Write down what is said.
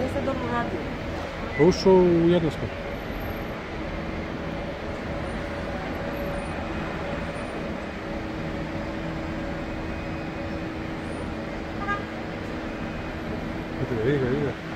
sad on uradio? Pa ušao u jednosmjer. Vidi ga, vidi ga.